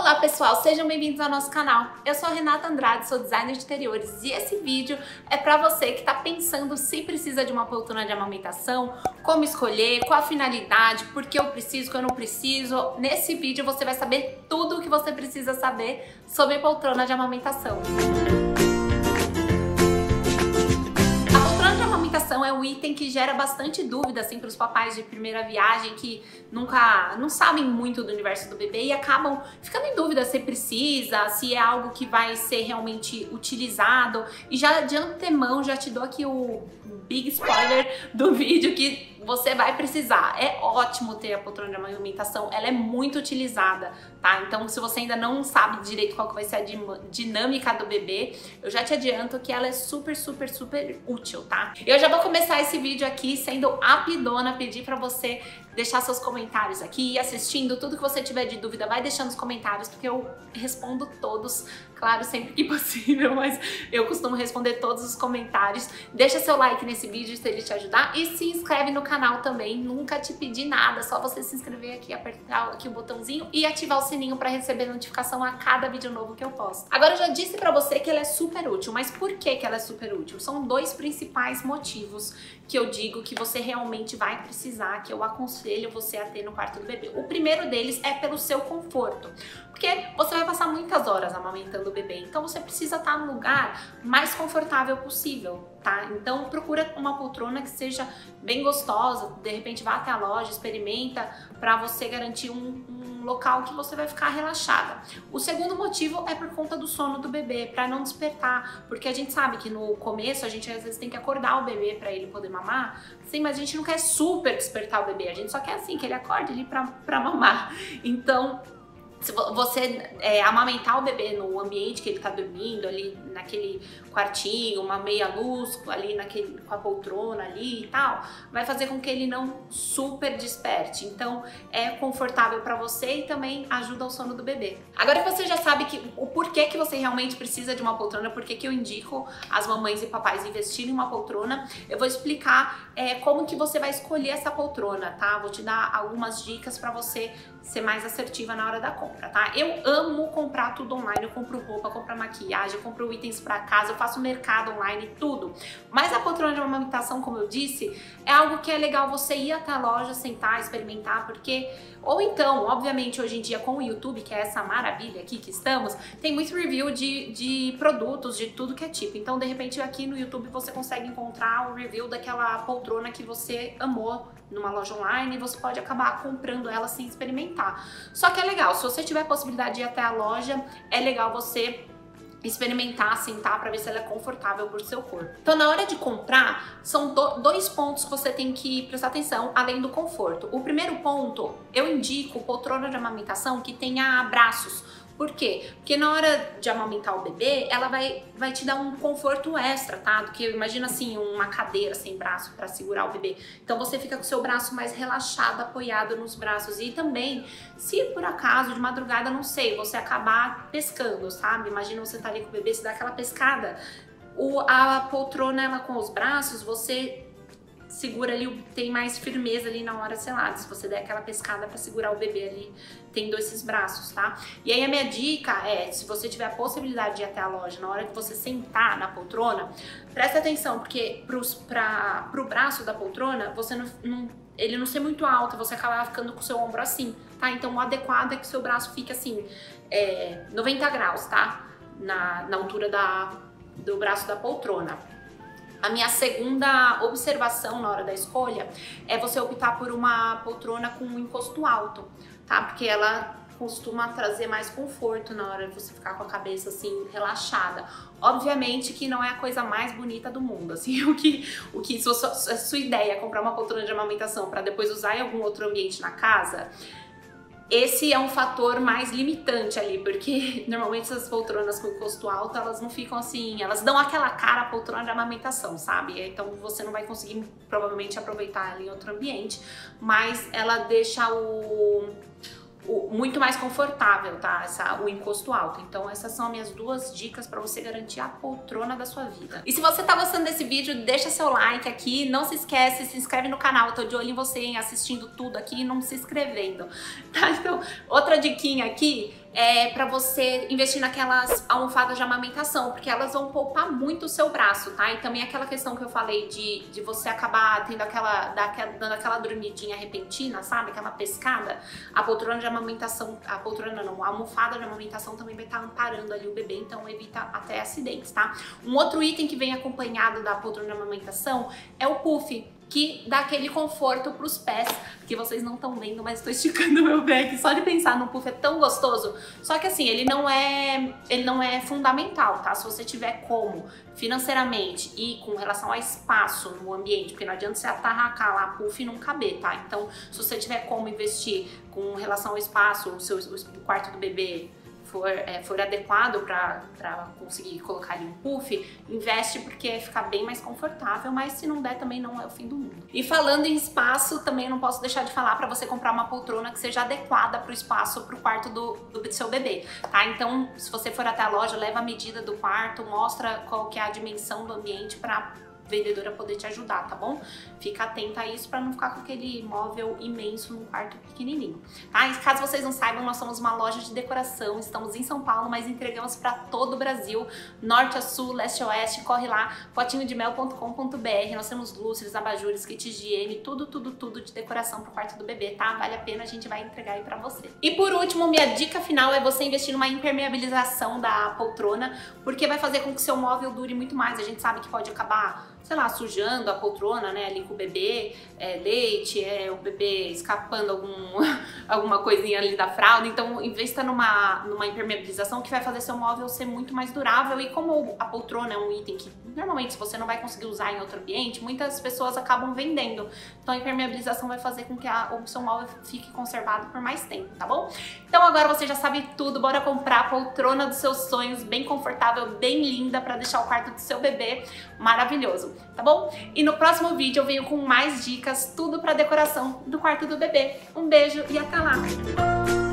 Olá pessoal, sejam bem-vindos ao nosso canal. Eu sou a Renata Andrade, sou designer de interiores e esse vídeo é para você que está pensando se precisa de uma poltrona de amamentação, como escolher, qual a finalidade, por que eu preciso, que eu não preciso. Nesse vídeo você vai saber tudo o que você precisa saber sobre poltrona de amamentação. É um item que gera bastante dúvida assim, para os papais de primeira viagem que não sabem muito do universo do bebê e acabam ficando em dúvida se precisa, se é algo que vai ser realmente utilizado. E já de antemão já te dou aqui o big spoiler do vídeo que você vai precisar. É ótimo ter a poltrona de amamentação, ela é muito utilizada, tá? Então se você ainda não sabe direito qual que vai ser a dinâmica do bebê, eu já te adianto que ela é super útil, tá? Eu já vou começar esse vídeo aqui sendo rapidona, pedir pra você deixar seus comentários aqui, assistindo, tudo que você tiver de dúvida, vai deixando nos comentários, porque eu respondo todos, claro, sempre que possível, mas eu costumo responder todos os comentários. Deixa seu like nesse vídeo se ele te ajudar e se inscreve no canal também, nunca te pedi nada, só você se inscrever aqui, apertar aqui o botãozinho e ativar o sininho para receber notificação a cada vídeo novo que eu posto. Agora eu já disse pra você que ela é super útil, mas por que ela é super útil? São dois principais motivos que eu digo que você realmente vai precisar, que eu aconselho você a ter no quarto do bebê. O primeiro deles é pelo seu conforto, porque você vai passar muitas horas amamentando o bebê, então você precisa estar no lugar mais confortável possível, tá? Então procura uma poltrona que seja bem gostosa, de repente vá até a loja, experimenta para você garantir um local que você vai ficar relaxada. O segundo motivo é por conta do sono do bebê, para não despertar, porque a gente sabe que no começo a gente às vezes tem que acordar o bebê para ele poder mamar, sim, mas a gente não quer super despertar o bebê, a gente só quer assim que ele acorde ali para mamar. Então se você amamentar o bebê no ambiente que ele tá dormindo, ali naquele quartinho, uma meia luz ali com a poltrona ali e tal, vai fazer com que ele não super desperte. Então é confortável para você e também ajuda o sono do bebê. Agora que você já sabe o porquê que você realmente precisa de uma poltrona, porquê que eu indico as mamães e papais investirem em uma poltrona, eu vou explicar como que você vai escolher essa poltrona, tá? Vou te dar algumas dicas para você ser mais assertiva na hora da compra, tá? Eu amo comprar tudo online, eu compro roupa, compro maquiagem, eu compro itens para casa, eu faço mercado online, tudo. Mas a poltrona de amamentação, como eu disse, é algo que é legal você ir até a loja, sentar, experimentar, porque... Ou então, obviamente, hoje em dia com o YouTube, que é essa maravilha aqui que estamos, tem muito review de produtos, de tudo que é tipo. Então, de repente, aqui no YouTube você consegue encontrar o review daquela poltrona que você amou numa loja online e você pode acabar comprando ela sem experimentar. Só que é legal, se você tiver a possibilidade de ir até a loja, é legal você experimentar, sentar para ver se ela é confortável pro seu corpo. Então na hora de comprar, são dois pontos que você tem que prestar atenção, além do conforto. O primeiro ponto, eu indico poltrona de amamentação que tenha braços. Por quê? Porque na hora de amamentar o bebê, ela vai te dar um conforto extra, tá? Do que imagina assim, uma cadeira sem braço para segurar o bebê. Então você fica com o seu braço mais relaxado, apoiado nos braços. E também, se por acaso de madrugada, não sei, você acabar pescando, sabe? Imagina você tá ali com o bebê, você dá aquela pescada. A poltrona, ela com os braços, você segura ali, tem mais firmeza ali na hora, sei lá, se você der aquela pescada para segurar o bebê ali, tendo esses braços, tá? E aí a minha dica é, se você tiver a possibilidade de ir até a loja, na hora que você sentar na poltrona, presta atenção, porque pro braço da poltrona, você ele não ser muito alto, você acaba ficando com o seu ombro assim, tá? Então o adequado é que o seu braço fique assim, 90 graus, tá? Na altura do braço da poltrona. A minha segunda observação na hora da escolha é você optar por uma poltrona com um encosto alto, tá? Porque ela costuma trazer mais conforto na hora de você ficar com a cabeça assim relaxada. Obviamente que não é a coisa mais bonita do mundo, assim, se a sua ideia é comprar uma poltrona de amamentação para depois usar em algum outro ambiente na casa, esse é um fator mais limitante ali, porque normalmente essas poltronas com encosto alto, elas não ficam assim, elas dão aquela cara poltrona de amamentação, sabe? Então você não vai conseguir provavelmente aproveitar ela em outro ambiente, mas ela deixa muito mais confortável, tá? O encosto alto. Então essas são as minhas duas dicas para você garantir a poltrona da sua vida. E se você tá gostando desse vídeo, deixa seu like aqui, não se esquece, se inscreve no canal, eu tô de olho em você, hein, assistindo tudo aqui e não se inscrevendo, tá? Então, outra diquinha aqui para você investir naquelas almofadas de amamentação, porque elas vão poupar muito o seu braço, tá? E também aquela questão que eu falei de você acabar tendo dando aquela dormidinha repentina, sabe? Aquela pescada. A poltrona de amamentação, a almofada de amamentação também vai estar amparando ali o bebê, então evita até acidentes, tá? Um outro item que vem acompanhado da poltrona de amamentação é o puff, que dá aquele conforto pros pés, que vocês não estão vendo, mas estou esticando meu pé aqui. Só de pensar no puff é tão gostoso. Só que assim, ele não é fundamental, tá? Se você tiver como, financeiramente e com relação ao espaço no ambiente, porque não adianta você atarracar lá puff e não caber, tá? Então, se você tiver como investir com relação ao espaço, o quarto do bebê for adequado para conseguir colocar ali um puff, investe porque fica bem mais confortável, mas se não der também não é o fim do mundo. E falando em espaço, também não posso deixar de falar para você comprar uma poltrona que seja adequada para o espaço, para o quarto do seu bebê, tá? Então, se você for até a loja, leva a medida do quarto, mostra qual que é a dimensão do ambiente para vendedora poder te ajudar, tá bom? Fica atenta a isso para não ficar com aquele móvel imenso num quarto pequenininho, tá? E caso vocês não saibam, nós somos uma loja de decoração, estamos em São Paulo, mas entregamos para todo o Brasil, norte a sul, leste a oeste. Corre lá, potinhodemel.com.br. Nós temos lustres, abajures, kit de higiene, tudo de decoração pro quarto do bebê, tá? Vale a pena, a gente vai entregar aí pra você. E por último, minha dica final é você investir numa impermeabilização da poltrona, porque vai fazer com que seu móvel dure muito mais. A gente sabe que pode acabar, sei lá, sujando a poltrona, né, ali com o bebê, leite, o bebê escapando alguma coisinha ali da fralda. Então, investa numa impermeabilização que vai fazer seu móvel ser muito mais durável. E como a poltrona é um item que normalmente você não vai conseguir usar em outro ambiente, muitas pessoas acabam vendendo. Então, a impermeabilização vai fazer com que o seu móvel fique conservado por mais tempo, tá bom? Então, agora você já sabe tudo. Bora comprar a poltrona dos seus sonhos, bem confortável, bem linda, para deixar o quarto do seu bebê maravilhoso, tá bom? E no próximo vídeo eu venho com mais dicas, tudo para decoração do quarto do bebê. Um beijo e até lá!